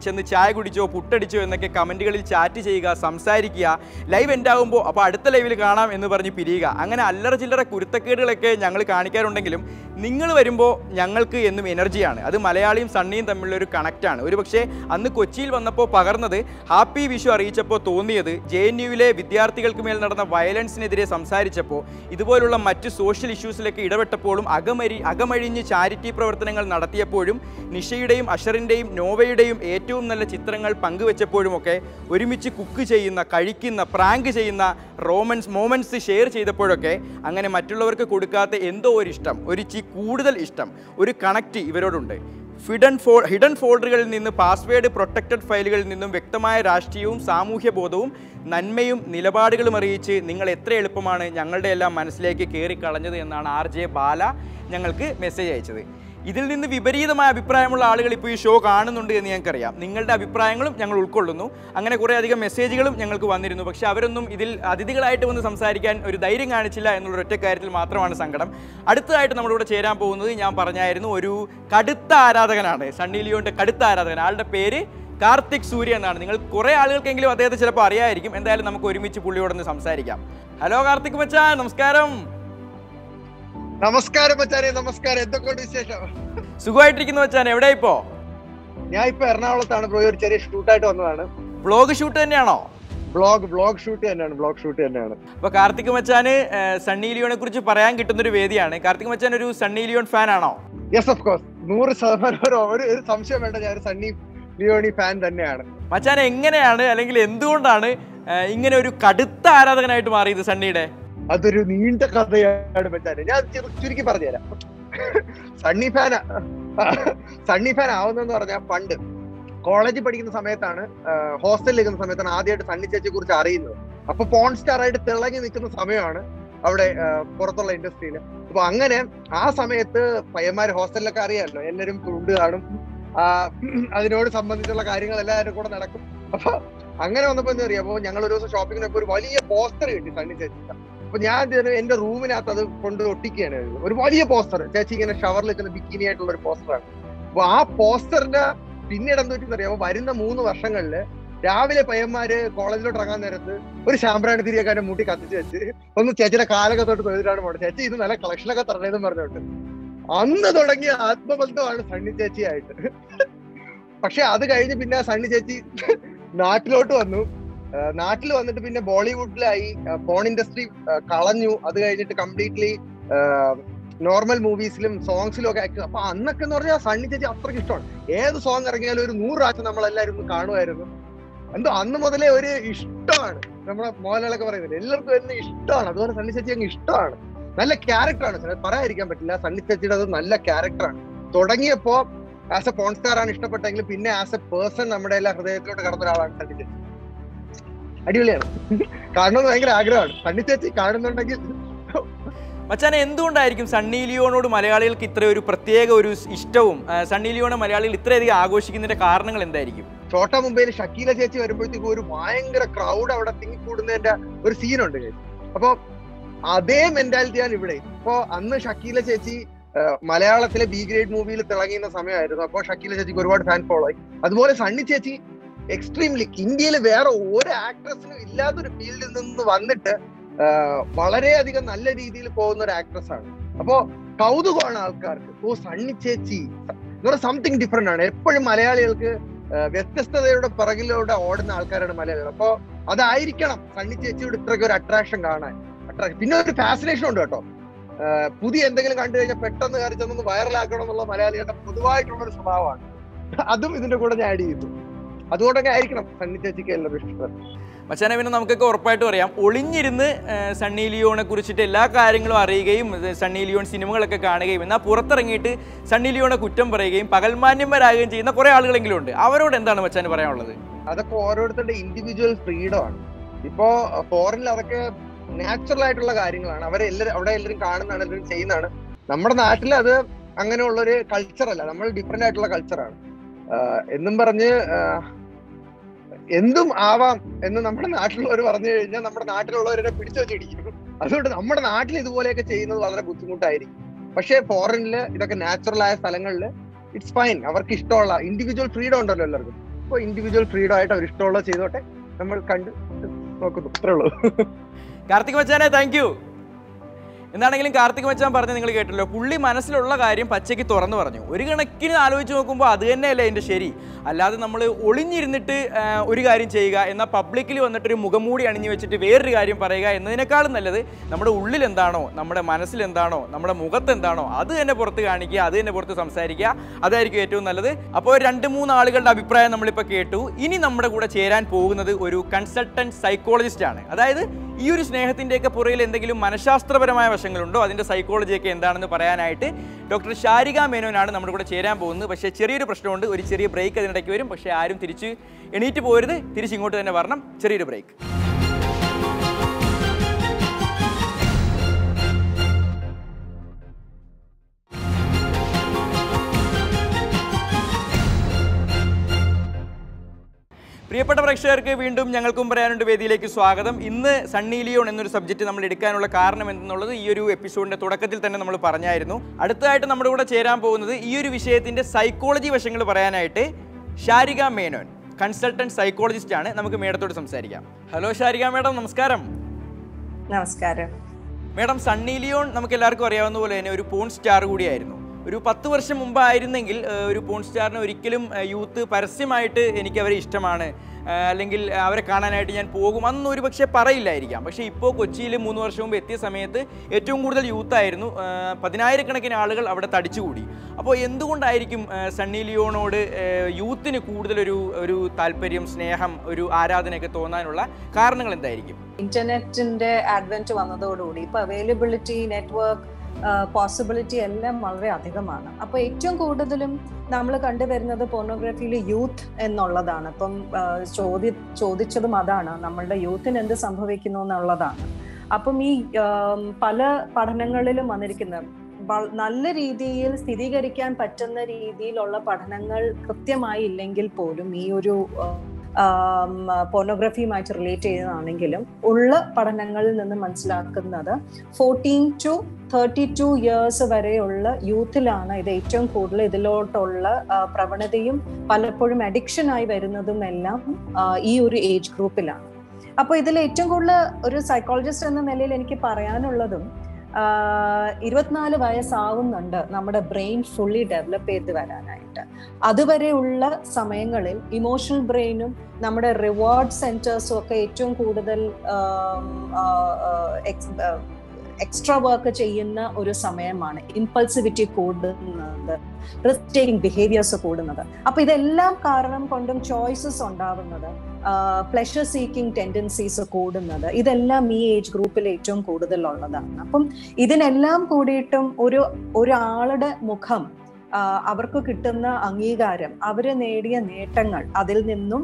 Speaker 1: ചെന്ന് ചായ കുടിച്ചോ പുട്ടടിച്ചോ എന്നൊക്കെ കമൻറ്റുകളിൽ ചാറ്റ് ചെയ്യുക, സംസാരിക്കുക, ലൈവ് എൻഡാകുമ്പോൾ അപ്പോൾ അടുത്ത ലൈവിൽ കാണാം എന്ന് പറഞ്ഞ് പിരിയുക. അങ്ങനെ അല്ലറ ചില്ലറ കുരുത്തക്കേടുകളൊക്കെ ഞങ്ങൾ കാണിക്കാറുണ്ടെങ്കിലും നിങ്ങൾ വരുമ്പോൾ ഞങ്ങൾക്ക് എന്നും എനർജിയാണ്. അത് മലയാളിയും സണ്ണിയും തമ്മിലുള്ള ഒരു കണക്റ്റാണ്. ഒരു പക്ഷേ അന്ന് കൊച്ചിയിൽ വന്നപ്പോൾ പകർന്നത്, ഹാപ്പി വിഷു അറിയിച്ചപ്പോൾ തോന്നിയത്, JNUവിലെ വിദ്യാർത്ഥികൾക്ക് മേൽ നടന്ന വയലൻസിനെതിരെ സംസാരിച്ചപ്പോൾ, ഇതുപോലുള്ള മറ്റ് സോഷ്യൽ ഇഷ്യൂസിലൊക്കെ ഇടപെട്ടപ്പോഴും അകമഴിഞ്ഞ് ചാരിറ്റി പ്രവർത്തനങ്ങൾ നടത്തിയപ്പോഴും, നിഷയുടെയും അഷറിൻ്റെയും നോവയുടെയും ഏറ്റവും നല്ല ചിത്രങ്ങൾ പങ്കുവെച്ചപ്പോഴുമൊക്കെ, ഒരുമിച്ച് കുക്ക് ചെയ്യുന്ന, കഴിക്കുന്ന, പ്രാങ്ക് ചെയ്യുന്ന മൊമെൻറ്റ്സ് ഷെയർ ചെയ്തപ്പോഴൊക്കെ, അങ്ങനെ മറ്റുള്ളവർക്ക് കൊടുക്കാത്ത എന്തോ ഒരു ഇഷ്ടം, കൂടുതൽ ഇഷ്ടം, ഒരു കണക്റ്റ് ഇവരോടുണ്ട്. ഹിഡൻ ഫോൾഡറുകളിൽ നിന്ന്, പാസ്വേഡ് പ്രൊട്ടക്റ്റഡ് ഫയലുകളിൽ നിന്നും വ്യക്തമായ രാഷ്ട്രീയവും സാമൂഹ്യ ബോധവും നന്മയും നിലപാടുകളും അറിയിച്ച് നിങ്ങൾ എത്ര എളുപ്പമാണ് ഞങ്ങളുടെ എല്ലാം മനസ്സിലേക്ക് കയറിക്കളഞ്ഞത് എന്നാണ് RJ ബാല ഞങ്ങൾക്ക് മെസ്സേജ് അയച്ചത്. ഇതിൽ നിന്ന് വിപരീതമായ അഭിപ്രായമുള്ള ആളുകൾ ഇപ്പോൾ ഈ ഷോ കാണുന്നുണ്ട് എന്ന് ഞങ്ങൾക്കറിയാം. നിങ്ങളുടെ അഭിപ്രായങ്ങളും ഞങ്ങൾ ഉൾക്കൊള്ളുന്നു. അങ്ങനെ കുറേ അധികം മെസ്സേജുകളും ഞങ്ങൾക്ക് വന്നിരുന്നു. പക്ഷേ അവരൊന്നും ഇതിൽ അതിഥികളായിട്ട് വന്ന് സംസാരിക്കാൻ ഒരു ധൈര്യം കാണിച്ചില്ല എന്നുള്ള ഒറ്റ കാര്യത്തിൽ മാത്രമാണ് സങ്കടം. അടുത്തതായിട്ട് നമ്മളിവിടെ ചേരാൻ പോകുന്നത്, ഞാൻ പറഞ്ഞായിരുന്നു, ഒരു കടുത്ത ആരാധകനാണ്, സണ്ണി ലിയോൻ്റെ കടുത്ത ആരാധകൻ. ആളുടെ പേര് കാർത്തിക് സൂര്യ എന്നാണ്. നിങ്ങൾ കുറേ ആളുകൾക്കെങ്കിലും അദ്ദേഹത്തെ ചിലപ്പോൾ അറിയായിരിക്കും. എന്തായാലും നമുക്ക് ഒരുമിച്ച് പുള്ളിയോടൊന്ന് സംസാരിക്കാം. ഹലോ കാർത്തിക് മച്ചാൻ, നമസ്കാരം.
Speaker 4: നമസ്കാരം മച്ചാനെ, നമസ്കാരം. എന്തൊക്കെയുണ്ട് വിശേഷം?
Speaker 1: സുഖമായിട്ടിരിക്കുന്നു മച്ചാൻ. എവിടെ ഇപ്പോ?
Speaker 4: ഞാൻ ഇപ്പൊ എറണാകുളത്താണ് ബ്രോ. ഒരു ചെറിയ ഷൂട്ടായിട്ട് വന്നതാണ്.
Speaker 1: വ്ളോഗ് ഷൂട്ട് തന്നെയാണോ?
Speaker 4: വ്ളോഗ് ഷൂട്ട് തന്നെയാണ്.
Speaker 1: അപ്പൊ കാർത്തിക് മച്ചാന് സണ്ണി ലിയോനെ കുറിച്ച് പറയാൻ കിട്ടുന്ന ഒരു വേദിയാണ്. കാർത്തിക് മച്ചാൻ ഒരു സണ്ണി ലിയോൺ ഫാൻ ആണോ?
Speaker 4: Yes, of course, 100%. ഒരു സംശയം വേണ്ട, ഞാൻ ഒരു സണ്ണി ലിയോണി ഫാൻ തന്നെയാണ്.
Speaker 1: മച്ചാൻ എങ്ങനെയാണ്, അല്ലെങ്കിൽ എന്തുകൊണ്ടാണ് ഇങ്ങനെ ഒരു കടുത്ത ആരാധകനായിട്ട് മാറിയത് സണ്ണിയുടെ?
Speaker 4: അതൊരു നീണ്ട കഥയാണ് മച്ചാനെ. ഞാൻ ചുരുക്കി പറഞ്ഞുതരാം. സണ്ണി ഫാൻ ആവുന്നെന്ന് പറഞ്ഞാൽ, പണ്ട് കോളേജിൽ പഠിക്കുന്ന സമയത്താണ്, ഹോസ്റ്റലിൽ നിൽക്കുന്ന സമയത്താണ് ആദ്യമായിട്ട് സണ്ണി ചേച്ചിയെ കുറിച്ച് അറിയുന്നത്. അപ്പൊ പോൺ സ്റ്റാർ ആയിട്ട് തിളങ്ങി നിൽക്കുന്ന സമയമാണ് അവിടെ പുറത്തുള്ള ഇൻഡസ്ട്രിയിൽ. അപ്പൊ അങ്ങനെ ആ സമയത്ത് പയ്യന്മാര് ഹോസ്റ്റലിലൊക്കെ അറിയാമല്ലോ, എല്ലാവരും തുണ്ട് കാണും, അതിനോട് സംബന്ധിച്ചുള്ള കാര്യങ്ങൾ എല്ലാവരും കൂടെ നടക്കും. അപ്പൊ അങ്ങനെ വന്നപ്പോ എന്താ അറിയാം, അപ്പൊ ഞങ്ങൾ ഒരു ദിവസം ഷോപ്പിങ്ങിനൊക്കെ ഒരു വലിയ പോസ്റ്റർ കിട്ടി സണ്ണി ചേച്ചി. അപ്പൊ ഞാൻ എന്റെ റൂമിനകത്ത് അത് കൊണ്ട് ഒട്ടിക്കുകയാണ്. ഒരു വലിയ പോസ്റ്റർ, ചേച്ചി ഇങ്ങനെ ഷവറിൽ നിൽക്കുന്ന ബിക്കിനി ആയിട്ടുള്ള ഒരു പോസ്റ്ററാണ്. അപ്പൊ ആ പോസ്റ്ററിന്റെ പിന്നീട് എന്താ പറ്റുന്ന അറിയാമോ, വരുന്ന 3 വർഷങ്ങളില് രാവിലെ പയ്യന്മാര് കോളേജിലോട്ട് ഇറങ്ങാൻ നേരത്ത് ഒരു ശാമ്പ്രാണി തിരിയൊക്കെ മൂട്ടി കത്തിച്ച് വെച്ച് ഒന്ന് ചേച്ചിയുടെ കാലൊക്കെ തൊട്ട് തൊഴിലാണ് പോണത്. ചേച്ചി ഇത് നല്ല കളക്ഷനൊക്കെ തരണേന്ന് പറഞ്ഞോട്ട് അന്ന് തുടങ്ങിയ ആത്മബന്ധമാണ് സണ്ണി ചേച്ചിയായിട്ട്. പക്ഷെ അത് കഴിഞ്ഞ് പിന്നെ സണ്ണി ചേച്ചി നാട്ടിലോട്ട് വന്നു. നാട്ടിൽ വന്നിട്ട് പിന്നെ ബോളിവുഡിലായി, പോൺ ഇൻഡസ്ട്രി കളഞ്ഞു. അത് കഴിഞ്ഞിട്ട് കംപ്ലീറ്റ്ലി നോർമൽ മൂവീസിലും സോങ്സിലും ഒക്കെ ആക്ട്. അപ്പൊ അന്നൊക്കെ എന്ന് പറഞ്ഞാൽ സണ്ണി ചേച്ചി അത്രയ്ക്ക് ഇഷ്ടമാണ്. ഏത് സോങ് ഇറങ്ങിയാലും ഒരു 100 പ്രാവശ്യം നമ്മളെല്ലാവരും കാണുമായിരുന്നു. എന്തോ അന്ന് മുതലേ ഒരു ഇഷ്ടമാണ്. നമ്മുടെ മോഹൻലാലൊക്കെ പറയുന്നത് എല്ലാവർക്കും വരുന്ന ഇഷ്ടമാണ്. അതുപോലെ സണ്ണി ചേച്ചി അങ്ങ് ഇഷ്ടമാണ്. നല്ല ക്യാരക്ടറാണ്, പറയാതിരിക്കാൻ പറ്റില്ല. സണ്ണി ചേച്ചിയുടെ അത് നല്ല ക്യാരക്ടറാണ്. തുടങ്ങിയപ്പോ ആസ് എ പോൺ സ്റ്റാർ ആണ് ഇഷ്ടപ്പെട്ടെങ്കിൽ പിന്നെ ആസ് എ പേഴ്സൺ നമ്മുടെ എല്ലാ ഹൃദയത്തിലോട്ട് കടന്ന ഒരാളാണ് സണ്ണി ചേച്ചി. അടിപൊളിയാണ്. കാണണമെന്ന് ഭയങ്കര ആഗ്രഹമാണ്. സണ്ണി ചേച്ചി കാണുന്നുണ്ടെങ്കിൽ.
Speaker 1: മച്ചാനെ, എന്തുകൊണ്ടായിരിക്കും സണ്ണി ലിയോണോട് മലയാളികൾക്ക് ഇത്ര ഒരു പ്രത്യേക ഒരു ഇഷ്ടവും, സണ്ണി ലിയോണെ മലയാളികൾ ഇത്രയധികം ആഘോഷിക്കുന്നതിന്റെ കാരണങ്ങൾ എന്തായിരിക്കും?
Speaker 4: ഛോട്ടാ മുംബൈയിൽ ഷക്കീല ചേച്ചി വരുമ്പോഴത്തേക്കും ഒരു ഭയങ്കര ക്രൗഡ് അവിടെ തിങ്ങിക്കൂടുന്നതിന്റെ ഒരു സീനുണ്ട്. അപ്പൊ അതേ മെന്റാലിറ്റിയാണ് ഇവിടെ. ഇപ്പൊ അന്ന് ഷക്കീല ചേച്ചി മലയാളത്തിലെ ബി ഗ്രേഡ് മൂവിയിൽ തിളങ്ങിയുന്ന സമയമായിരുന്നു. അപ്പോൾ ഷക്കീല ചേച്ചിക്ക് ഒരുപാട് ഫാൻ ഫോളോ ആയി. അതുപോലെ സണ്ണി ചേച്ചി എക്സ്ട്രീംലി ഇന്ത്യയിൽ വേറെ ഒരു ആക്ട്രസിനും ഇല്ലാത്തൊരു ഫീൽഡിൽ നിന്ന് വന്നിട്ട് വളരെയധികം നല്ല രീതിയിൽ പോകുന്ന ഒരു ആക്ട്രസ് ആണ്. അപ്പോ കൗതുകമാണ് ആൾക്കാർക്ക്. ഓ, സണ്ണി ചേച്ചി എന്ന് പറഞ്ഞാൽ സംതിങ് ഡിഫറെന്റ് ആണ്. എപ്പോഴും മലയാളികൾക്ക് വ്യത്യസ്തതയുടെ പിറകിലൂടെ ഓടുന്ന ആൾക്കാരാണ് മലയാളികൾ. അപ്പോ അതായിരിക്കണം സണ്ണി ചേച്ചിയോട് ഇത്രയ്ക്ക് ഒരു അട്രാക്ഷൻ കാണാൻ. പിന്നെ ഒരു ഫാസിനേഷൻ ഉണ്ട് കേട്ടോ. പുതിയ എന്തെങ്കിലും കണ്ടു കഴിഞ്ഞാൽ പെട്ടെന്ന് കയറി ചെന്നൊന്ന് വൈറലാക്കണം എന്നുള്ള മലയാളികളുടെ പൊതുവായിട്ടുള്ള ഒരു സ്വഭാവമാണ്. അതും ഇതിന്റെ കൂടെ ഞാൻ ആഡ് ചെയ്തു. അതുകൊണ്ടൊക്കെ ആയിരിക്കണം സണ്ണി ചേച്ചിക്ക് എല്ലാവരും ഇഷ്ടം.
Speaker 1: മച്ചാനെ, പിന്നെ നമുക്കൊക്കെ ഉറപ്പായിട്ടും അറിയാം, ഒളിഞ്ഞിരുന്ന് സണ്ണി ലിയോണെ കുറിച്ചിട്ട് എല്ലാ കാര്യങ്ങളും അറിയുകയും സണ്ണി ലിയോൺ സിനിമകളൊക്കെ കാണുകയും എന്നാൽ പുറത്തിറങ്ങിയിട്ട് സണ്ണി ലിയോണെ കുറ്റം പറയുകയും പകൽമാന്യന്മാരാകുകയും ചെയ്യുന്ന കുറെ ആളുകളെങ്കിലും ഉണ്ട്. അവരോട് എന്താണ് മച്ചാന് പറയാനുള്ളത്?
Speaker 4: അതൊക്കെ ഓരോരുത്തരുടെ ഇൻഡിവിജ്വൽ ഫ്രീഡം ആണ്. ഇപ്പോ ഫോറിനിൽ അതൊക്കെ നാച്ചുറൽ ആയിട്ടുള്ള കാര്യങ്ങളാണ്. അവിടെ എല്ലാവരും കാണുന്നതാണ്, എല്ലാവരും ചെയ്യുന്നതാണ്. നമ്മുടെ നാട്ടിൽ അത് അങ്ങനെയുള്ളൊരു കൾച്ചറല്ല. നമ്മൾ ഡിഫറെന്റ് ആയിട്ടുള്ള കൾച്ചറാണ് എന്നും പറഞ്ഞ് എന്തും ആവാം എന്ന് നമ്മുടെ നാട്ടിലുള്ളവർ പറഞ്ഞു കഴിഞ്ഞാൽ നമ്മുടെ നാട്ടിലുള്ളവരെ പിടിച്ചു വെച്ചിടിക്കും. അതുകൊണ്ട് നമ്മുടെ നാട്ടിൽ ഇതുപോലെയൊക്കെ ചെയ്യുന്നത് വളരെ ബുദ്ധിമുട്ടായിരിക്കും. പക്ഷെ ഫോറിനില് ഇതൊക്കെ നാച്ചുറൽ ആയ സ്ഥലങ്ങളിൽ ഇറ്റ്സ് ഫൈൻ. അവർക്ക് ഇഷ്ടമുള്ള ഇൻഡിവിജ്വൽ ഫ്രീഡം ഉണ്ടല്ലോ എല്ലാവർക്കും. അപ്പോൾ ഇൻഡിവിജ്വൽ ഫ്രീഡം ആയിട്ട് അവർ ഇഷ്ടമുള്ള ചെയ്തോട്ടെ, നമ്മൾ കണ്ട് നോക്കുന്നു, അത്രേ ഉള്ളൂ.
Speaker 1: കാർത്തിക് മച്ചാനെ താങ്ക് യു. എന്താണെങ്കിലും കാർത്തിക് മച്ചാൻ പറഞ്ഞ് നിങ്ങൾ കേട്ടല്ലോ, പുള്ളി മനസ്സിലുള്ള കാര്യം പച്ചയ്ക്ക് തുറന്നു പറഞ്ഞു. ഒരു കണക്കിന് ആലോചിച്ച് നോക്കുമ്പോൾ അത് തന്നെയല്ലേ എൻ്റെ ശരി. അല്ലാതെ നമ്മൾ ഒളിഞ്ഞിരുന്നിട്ട് ഒരു കാര്യം ചെയ്യുക, എന്നാൽ പബ്ലിക്കിൽ വന്നിട്ടൊരു മുഖംമൂടി അണിഞ്ഞു വെച്ചിട്ട് വേറൊരു കാര്യം പറയുക എന്നതിനേക്കാളും നല്ലത് നമ്മുടെ ഉള്ളിൽ എന്താണോ, നമ്മുടെ മനസ്സിലെന്താണോ, നമ്മുടെ മുഖത്ത് എന്താണോ അത് തന്നെ പുറത്ത് കാണിക്കുക, അത് തന്നെ പുറത്ത് സംസാരിക്കുക. അതായിരിക്കും ഏറ്റവും നല്ലത്. അപ്പോൾ 2-3 ആളുകളുടെ അഭിപ്രായം നമ്മളിപ്പോൾ കേട്ടു. ഇനി നമ്മുടെ കൂടെ ചേരാൻ പോകുന്നത് ഒരു കൺസൾട്ടൻറ്റ് സൈക്കോളജിസ്റ്റ് ആണ്. അതായത് ഈ ഒരു സ്നേഹത്തിൻ്റെയൊക്കെ പുറകിൽ എന്തെങ്കിലും മനഃശാസ്ത്രപരമായ വശങ്ങളുണ്ടോ, അതിൻ്റെ സൈക്കോളജിയൊക്കെ എന്താണെന്ന് പറയാനായിട്ട് ഡോക്ടർ ശാരിക മേനോനാണ് നമ്മുടെ കൂടെ ചേരാൻ പോകുന്നത്. പക്ഷേ ചെറിയൊരു പ്രശ്നമുണ്ട്, ഒരു ചെറിയ ബ്രേക്ക് അതിനിടയ്ക്ക് വരും. പക്ഷേ ആരും തിരിച്ച് എണീറ്റ് പോരുത്, തിരിച്ചിങ്ങോട്ട് തന്നെ വരണം. ചെറിയൊരു ബ്രേക്ക്. പ്രിയപ്പെട്ട പ്രേക്ഷകർക്ക് വീണ്ടും ഞങ്ങൾക്കും പറയാനുണ്ട് വേദിയിലേക്ക് സ്വാഗതം. ഇന്ന് സണ്ണി ലിയോൺ എന്നൊരു സബ്ജക്റ്റ് നമ്മൾ എടുക്കാനുള്ള കാരണം എന്തെന്നുള്ളത് ഈ ഒരു എപ്പിസോഡിൻ്റെ തുടക്കത്തിൽ തന്നെ നമ്മൾ പറഞ്ഞായിരുന്നു. അടുത്തതായിട്ട് നമ്മുടെ കൂടെ ചേരാൻ പോകുന്നത് ഈ ഒരു വിഷയത്തിൻ്റെ സൈക്കോളജി വശങ്ങൾ പറയാനായിട്ട് ശാരിക മേനോൻ, കൺസൾട്ടൻറ്റ് സൈക്കോളജിസ്റ്റ് ആണ്. നമുക്ക് മേഡത്തോട് സംസാരിക്കാം. ഹലോ ശാരിക മേഡം, നമസ്കാരം.
Speaker 5: നമസ്കാരം
Speaker 1: മേഡം. സണ്ണി ലിയോൺ നമുക്ക് എല്ലാവർക്കും അറിയാവുന്ന പോലെ തന്നെ ഒരു പോൺ സ്റ്റാർ കൂടിയായിരുന്നു. ഒരു 10 വർഷം മുമ്പായിരുന്നെങ്കിൽ ഒരു പോൺ സ്റ്റാറിന് ഒരിക്കലും യൂത്ത് പരസ്യമായിട്ട് എനിക്ക് അവരെ ഇഷ്ടമാണ്, അല്ലെങ്കിൽ അവരെ കാണാനായിട്ട് ഞാൻ പോകും അന്ന് ഒരു പക്ഷേ പറയില്ലായിരിക്കാം. പക്ഷേ ഇപ്പോൾ കൊച്ചിയിൽ 3 വർഷം മുമ്പ് എത്തിയ സമയത്ത് ഏറ്റവും കൂടുതൽ യൂത്തായിരുന്നു. 10,000-കണക്കിന് ആളുകൾ അവിടെ തടിച്ചുകൂടി. അപ്പോൾ എന്തുകൊണ്ടായിരിക്കും സണ്ണി ലിയോണോട് യൂത്തിന് കൂടുതലൊരു താല്പര്യം, സ്നേഹം, ഒരു ആരാധനയൊക്കെ തോന്നാനുള്ള കാരണങ്ങൾ എന്തായിരിക്കും?
Speaker 5: ഇന്റർനെറ്റിന്റെ അഡ്വെന്റ് വന്നതോടുകൂടി ഇപ്പൊ അവൈലബിലിറ്റി, നെറ്റ്വർക്ക്, പോസിബിലിറ്റി എല്ലാം വളരെ അധികമാണ്. അപ്പൊ ഏറ്റവും കൂടുതലും നമ്മൾ കണ്ടുവരുന്നത് പോർണോഗ്രാഫിയിൽ യൂത്ത് എന്നുള്ളതാണ്. ഇപ്പം ചോദിച്ചതും അതാണ്, നമ്മളുടെ യൂത്തിന് എന്ത് സംഭവിക്കുന്നു എന്നുള്ളതാണ്. അപ്പം ഈ പല പഠനങ്ങളിലും വന്നിരിക്കുന്ന നല്ല രീതിയിൽ സ്ഥിരീകരിക്കാൻ പറ്റുന്ന രീതിയിലുള്ള പഠനങ്ങൾ കൃത്യമായി ഇല്ലെങ്കിൽ പോലും ഈ ഒരു പോർണോഗ്രഫിയുമായിട്ട് റിലേറ്റ് ചെയ്യുന്നതാണെങ്കിലും ഉള്ള പഠനങ്ങളിൽ നിന്ന് മനസ്സിലാക്കുന്നത് 14 to 32 ഇയേഴ്സ് വരെയുള്ള യൂത്തിലാണ് ഇത് ഏറ്റവും കൂടുതൽ ഇതിലോട്ടുള്ള പ്രവണതയും പലപ്പോഴും അഡിക്ഷനായി വരുന്നതും എല്ലാം ഈ ഒരു ഏജ് ഗ്രൂപ്പിലാണ്. അപ്പൊ ഇതിൽ ഏറ്റവും കൂടുതൽ ഒരു സൈക്കോളജിസ്റ്റ് എന്ന നിലയിൽ എനിക്ക് പറയാനുള്ളതും 24 വയസ്സാവുന്നുണ്ട് നമ്മുടെ ബ്രെയിൻ ഫുള്ളി ഡെവലപ്പ് ചെയ്ത് വരാനായിട്ട്. അതുവരെയുള്ള സമയങ്ങളിൽ ഇമോഷണൽ ബ്രെയിനും നമ്മുടെ റിവാർഡ് സെന്റേഴ്സും ഒക്കെ ഏറ്റവും കൂടുതൽ എക്സ്ട്രാ വർക്ക് ചെയ്യുന്ന ഒരു സമയമാണ്. ഇമ്പൾസിവിറ്റി കൂടുന്നത്, റിസ്ക് ടേക്കിംഗ് ബിഹേവിയേഴ്സ് കൂടുന്നത്. അപ്പൊ ഇതെല്ലാം കാരണം കൊണ്ടും ചോയ്സസ് ഉണ്ടാവുന്നത്, പ്ലഷർ സീക്കിംഗ് ടെൻഡൻസീസ് കൂടുന്നത്, ഇതെല്ലാം ഈ ഏജ് ഗ്രൂപ്പിൽ ഏറ്റവും കൂടുതലുള്ളതാണ്. അപ്പം ഇതിനെല്ലാം കൂടിയിട്ടും ഒരാളുടെ മുഖം, അവർക്ക് കിട്ടുന്ന അംഗീകാരം, അവര് നേടിയ നേട്ടങ്ങൾ, അതിൽ നിന്നും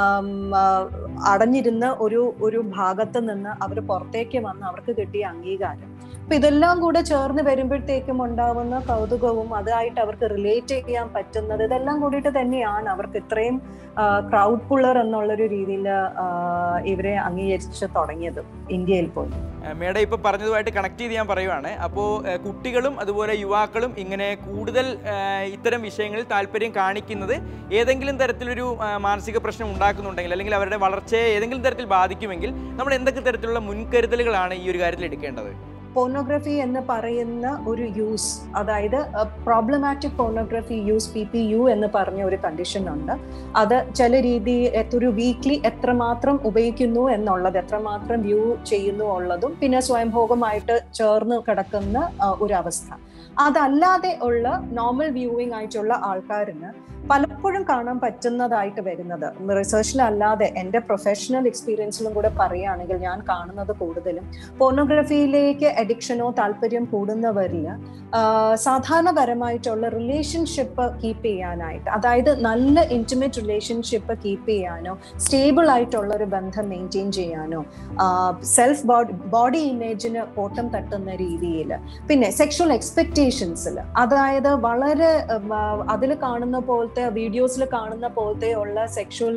Speaker 5: അടഞ്ഞിരുന്ന ഒരു ഭാഗത്ത് നിന്ന് അവർ പുറത്തേക്ക് വന്ന് അവർക്ക് കിട്ടിയ അംഗീകാരം, അപ്പൊ ഇതെല്ലാം കൂടെ ചേർന്ന് വരുമ്പോഴത്തേക്കും ഉണ്ടാവുന്ന കൗതുകവും അതായിട്ട് അവർക്ക് റിലേറ്റ് ചെയ്യാൻ പറ്റുന്നത്, ഇതെല്ലാം കൂടിയിട്ട് തന്നെയാണ് അവർക്ക് ഇത്രയും ക്രൗഡ് പുള്ളർ എന്നുള്ളൊരു രീതിയിൽ ഇവരെ അംഗീകരിച്ച് തുടങ്ങിയത് ഇന്ത്യയിൽ പോലും.
Speaker 1: മേഡം ഇപ്പോൾ പറഞ്ഞതുമായിട്ട് കണക്ട് ചെയ്ത് ഞാൻ പറയുവാണ്. അപ്പോൾ കുട്ടികളും അതുപോലെ യുവാക്കളും ഇങ്ങനെ കൂടുതൽ ഇത്തരം വിഷയങ്ങളിൽ താല്പര്യം കാണിക്കുന്നത് ഏതെങ്കിലും തരത്തിലൊരു മാനസിക പ്രശ്നം ഉണ്ടാക്കുന്നുണ്ടെങ്കിൽ, അല്ലെങ്കിൽ അവരുടെ വളർച്ചയെ ഏതെങ്കിലും തരത്തിൽ ബാധിക്കുമെങ്കിൽ നമ്മൾ എന്തൊക്കെ തരത്തിലുള്ള മുൻകരുതലുകളാണ് ഈ ഒരു കാര്യത്തിൽ എടുക്കേണ്ടത്?
Speaker 5: പോർണോഗ്രഫി എന്ന് പറയുന്ന ഒരു യൂസ്, അതായത് പ്രോബ്ലമാറ്റിക് പോർണോഗ്രഫി യൂസ്, PPU എന്ന് പറഞ്ഞ ഒരു കണ്ടീഷൻ ഉണ്ട്. അത് ചില രീതി ഒരു വീക്ക്ലി എത്രമാത്രം ഉപയോഗിക്കുന്നു എന്നുള്ളത്, എത്രമാത്രം വ്യൂ ചെയ്യുന്നു ഉള്ളതും, പിന്നെ സ്വയംഭോഗമായിട്ട് ചേർന്ന് കിടക്കുന്ന ഒരു അവസ്ഥ. അതല്ലാതെ ഉള്ള നോർമൽ വ്യൂവിംഗ് ആയിട്ടുള്ള ആൾക്കാരിന് പലപ്പോഴും കാണാൻ പറ്റുന്നതായിട്ട് വരുന്നത്, റിസർച്ചിലല്ലാതെ എൻ്റെ പ്രൊഫഷണൽ എക്സ്പീരിയൻസിലും കൂടെ പറയുകയാണെങ്കിൽ ഞാൻ കാണുന്നത് കൂടുതലും പോർണോഗ്രഫിയിലേക്ക് അഡിക്ഷനോ താല്പര്യം കൂടുന്നവരിൽ സാധാരണപരമായിട്ടുള്ള റിലേഷൻഷിപ്പ് കീപ്പ് ചെയ്യാനായിട്ട്, അതായത് നല്ല ഇൻറ്റിമേറ്റ് റിലേഷൻഷിപ്പ് കീപ്പ് ചെയ്യാനോ, സ്റ്റേബിൾ ആയിട്ടുള്ള ഒരു ബന്ധം മെയിൻറ്റെയിൻ ചെയ്യാനോ, സെൽഫ് ബോഡി ഇമേജിന് കോട്ടം തട്ടുന്ന രീതിയിൽ, പിന്നെ സെക്ഷൽ എക്സ്പെക്ടേഷൻസിൽ, അതായത് വളരെ അതിൽ കാണുന്ന പോലത്തെ വീഡിയോസിൽ കാണുന്ന പോലത്തെ ഉള്ള സെക്ഷൽ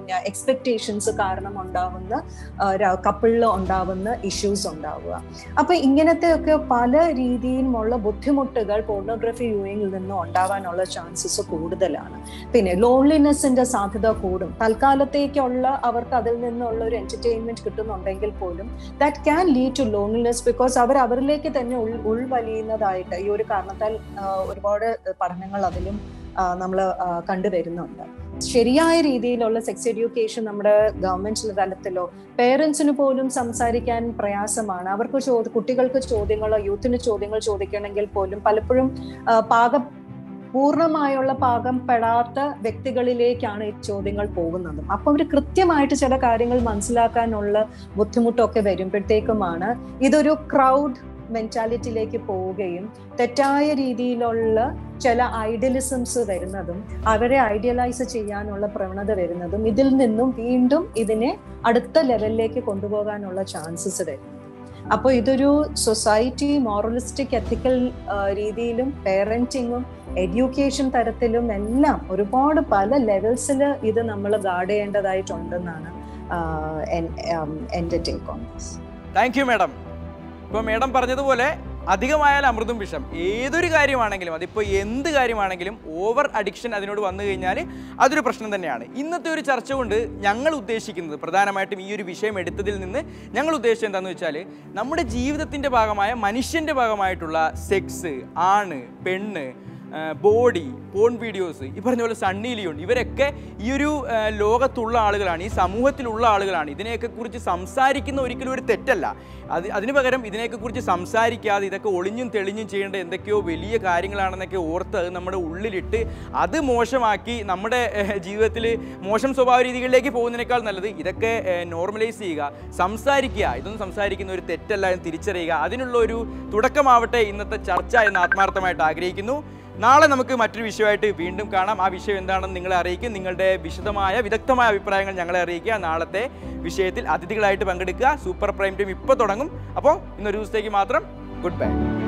Speaker 5: എക്സ്പെക്ടേഷൻസ് കാരണം ഉണ്ടാവുന്ന കപ്പിളിൽ ഉണ്ടാവുന്ന ഇഷ്യൂസ് ഉണ്ടാവുക. അപ്പൊ ഇങ്ങനത്തെയൊക്കെ പല രീതിയിലുമുള്ള ബുദ്ധിമുട്ടുകൾ പോർണോഗ്രഫി വ്യൂയിങ്ങിൽ നിന്നും ഉണ്ടാവാനുള്ള ചാൻസസ് കൂടുതലാണ്. പിന്നെ ലോൺലിനെസിന്റെ സാധ്യത കൂടും. തൽക്കാലത്തേക്കുള്ള അവർക്ക് അതിൽ നിന്നുള്ള ഒരു എന്റർടൈൻമെന്റ് കിട്ടുന്നുണ്ടെങ്കിൽ പോലും that can lead to loneliness, because അവരിലേക്ക് തന്നെ ഉൾവലിയുന്നതായിട്ട് ഈ ഒരു കാരണത്താൽ ഒരുപാട് പഠനങ്ങൾ അതിലും നമ്മൾ കണ്ടുവരുന്നുണ്ട്. ശരിയായ രീതിയിലുള്ള സെക്സ് എഡ്യൂക്കേഷൻ നമ്മുടെ ഗവൺമെന്റ് തലത്തിലോ പേരൻസിന് പോലും സംസാരിക്കാൻ പ്രയാസമാണ്. അവർക്ക് കുട്ടികൾക്ക് ചോദ്യങ്ങളോ യൂത്തിന് ചോദ്യങ്ങൾ ചോദിക്കണമെങ്കിൽ പോലും പലപ്പോഴും പൂർണ്ണമായുള്ള പാകം പെടാത്ത വ്യക്തികളിലേക്കാണ് ഈ ചോദ്യങ്ങൾ പോകുന്നതും. അപ്പൊ അവർ കൃത്യമായിട്ട് ചില കാര്യങ്ങൾ മനസ്സിലാക്കാനുള്ള ബുദ്ധിമുട്ടൊക്കെ വരുമ്പോഴത്തേക്കുമാണ് ഇതൊരു ക്രൗഡ് മെന്റാലിറ്റിയിലേക്ക് പോവുകയും തെറ്റായ രീതിയിലുള്ള ചില ഐഡിയലിസംസ് വരുന്നതും അവരെ ഐഡിയലൈസ് ചെയ്യാനുള്ള പ്രവണത വരുന്നതും ഇതിൽ നിന്നും വീണ്ടും ഇതിനെ അടുത്ത ലെവലിലേക്ക് കൊണ്ടുപോകാനുള്ള ചാൻസസ് വരുന്നു. അപ്പോൾ ഇതൊരു സൊസൈറ്റി മോറലിസ്റ്റിക് എത്തിക്കൽ രീതിയിലും പേരന്റിങ്ങും എഡ്യൂക്കേഷൻ തരത്തിലും എല്ലാം ഒരുപാട് പല ലെവൽസിൽ ഇത് നമ്മൾ ഗാർഡ് ചെയ്യേണ്ടതായിട്ടുണ്ടെന്നാണ് എൻ്റെ take on this.
Speaker 1: Thank you madam. ഇപ്പോൾ മാഡം പറഞ്ഞതുപോലെ അധികമായാൽ അമൃതും വിഷം. ഏതൊരു കാര്യമാണെങ്കിലും, അതിപ്പോൾ എന്ത് കാര്യമാണെങ്കിലും ഓവർ അഡിക്ഷൻ അതിനോട് വന്നു കഴിഞ്ഞാൽ അതൊരു പ്രശ്നം തന്നെയാണ്. ഇന്നത്തെ ഒരു ചർച്ച കൊണ്ട് ഞങ്ങൾ ഉദ്ദേശിക്കുന്നത്, പ്രധാനമായിട്ടും ഈ ഒരു വിഷയം എടുത്തതിൽ നിന്ന് ഞങ്ങൾ ഉദ്ദേശിച്ചത് എന്താണെന്ന് വെച്ചാൽ, നമ്മുടെ ജീവിതത്തിൻ്റെ ഭാഗമായ മനുഷ്യൻ്റെ ഭാഗമായിട്ടുള്ള സെക്സ്, ആണ് പെണ്ണ്, ബോഡി, പോൺ വീഡിയോസ്, ഈ പറഞ്ഞ പോലെ സണ്ണി ലിയോൺ, ഇവരൊക്കെ ഈ ഒരു ലോകത്തുള്ള ആളുകളാണ്, ഈ സമൂഹത്തിലുള്ള ആളുകളാണ്. ഇതിനെയൊക്കെ കുറിച്ച് സംസാരിക്കുന്ന ഒരിക്കലും ഒരു തെറ്റല്ല. അതിന് പകരം ഇതിനെയൊക്കെ കുറിച്ച് സംസാരിക്കാതെ ഇതൊക്കെ ഒളിഞ്ഞും തെളിഞ്ഞും ചെയ്യേണ്ട എന്തൊക്കെയോ വലിയ കാര്യങ്ങളാണെന്നൊക്കെ ഓർത്ത് അത് നമ്മുടെ ഉള്ളിലിട്ട് അത് മോശമാക്കി നമ്മുടെ ജീവിതത്തിൽ മോശം സ്വഭാവ രീതികളിലേക്ക് പോകുന്നതിനേക്കാൾ നല്ലത് ഇതൊക്കെ നോർമലൈസ് ചെയ്യുക, സംസാരിക്കുക. ഇതൊന്നും സംസാരിക്കുന്ന ഒരു തെറ്റല്ല എന്ന് തിരിച്ചറിയുക. അതിനുള്ള ഒരു തുടക്കമാവട്ടെ ഇന്നത്തെ ചർച്ച എന്ന് ആത്മാർത്ഥമായിട്ട് ആഗ്രഹിക്കുന്നു. നാളെ നമുക്ക് മറ്റൊരു വിഷയമായിട്ട് വീണ്ടും കാണാം. ആ വിഷയം എന്താണെന്ന് നിങ്ങളെ അറിയിക്കും. നിങ്ങളുടെ വിദഗ്ധമായ അഭിപ്രായങ്ങൾ ഞങ്ങളെ അറിയിക്കുക. നാളത്തെ വിഷയത്തിൽ അതിഥികളായിട്ട് പങ്കെടുക്കുക. സൂപ്പർ പ്രൈം ടൈം ഇപ്പോൾ തുടങ്ങും. അപ്പോൾ ഇന്നൊരു ദിവസത്തേക്ക് മാത്രം ഗുഡ് ബൈ.